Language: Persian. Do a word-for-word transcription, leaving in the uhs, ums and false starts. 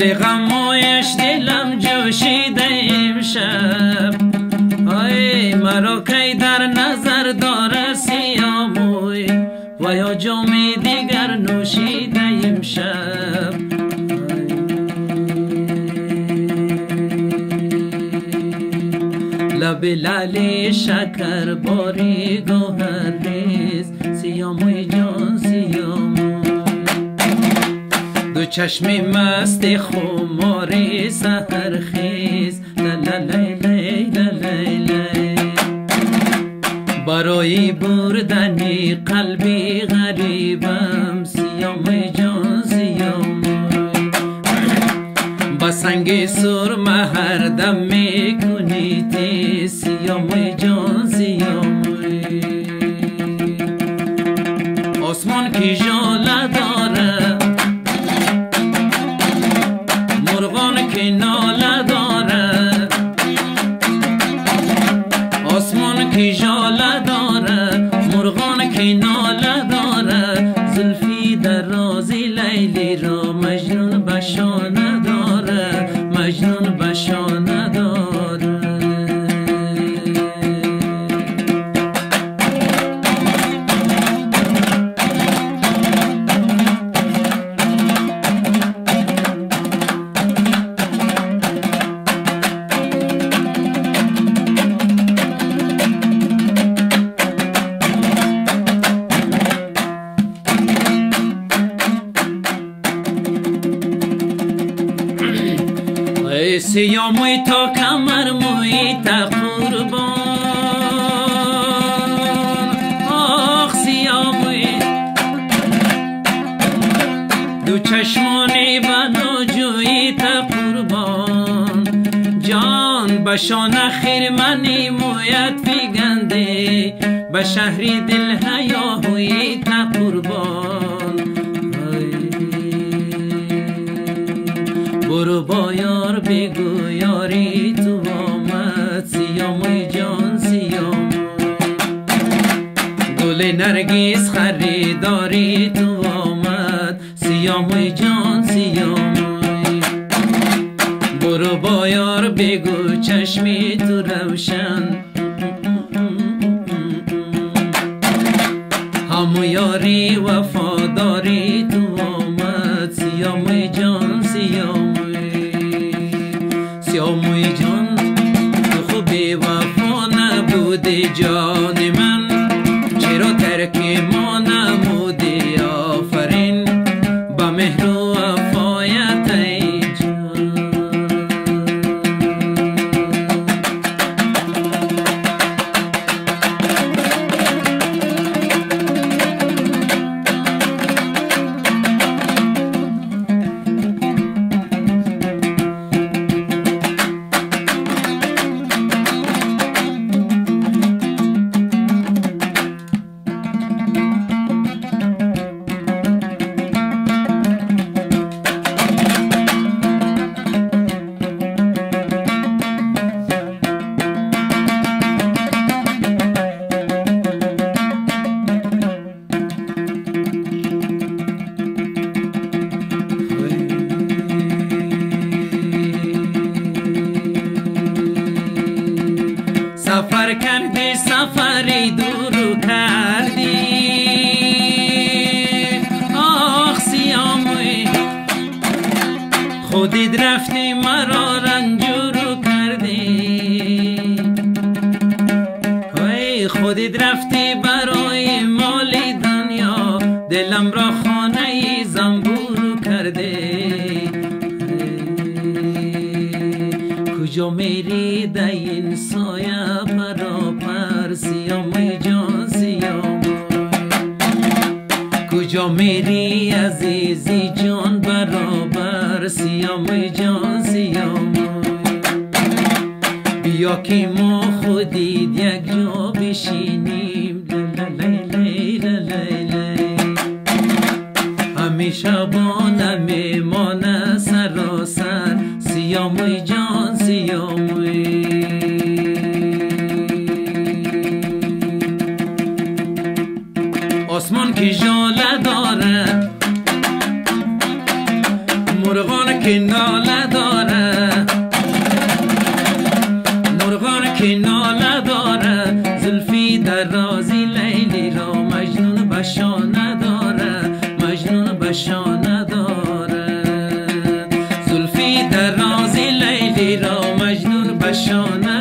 غمایش دلم جوشیده امشب آی مرا کی در نظر داره سیاموی و یا جامی دیگر نوشیده امشب لب لاله شکر باری گوهر ریز سیاموی جان سیاموی دو چشم مست خماری سحر خیز لالای لای لالای لای برای بردن قلبی غریبم سیاموی جان سیاموی با سنگ سرمه هر دم میکنی تی سیاموی جان سیاموی آسمان کی ژاله داره مرغان کی ناله داره آسمان کی ژاله داره مرغان کی ناله داره زلفی درازی لیلی را مجنون بشانه داره مجنون بشانه داره سیاموی تا کمر موی تا قربان آخ سیاموی دو چشمانی بنا جوی تا قربان جان بشان خیر منی مویت فیگنده به شهری دل هیاهوی تا قربان برو با یار بگو یاری تو آمد سیاموی جان سیاموی گل نرگس خریداری تو آمد سیاموی جان سیاموی برو با یار بگو چشمی تو روشن همو یاری وفاداری تو آمد سیاموی جان سیاموی سیاموی جان تو خوب وفا نبودی جان من چرا ترک ما نمودی آفرین با مهر و وفایت ای جان سفر کردی سفری دور کردی آخ سیاموی خودت رفتی مرا رنجور کردی وای خودت رفتی برای مال دنیا دلم را خانه زنبور کردی کجا میری در این سایه پراپر سیاموی جان سیاموی کجا میری عزیزی جان برابر سیاموی جان سیاموی بیا که ما خودید یک جا بشینیم لالای لالای لای همیشه با نمیمانه سراسر سیاموی جان سیاموی آسمان که ژاله داره مرغان که ناله که ناله داره، زلفی درازی لیلی را مجنون بشانه داره، مجنون بشانه داره. زلفی درازی لیلی را مجنون بشانه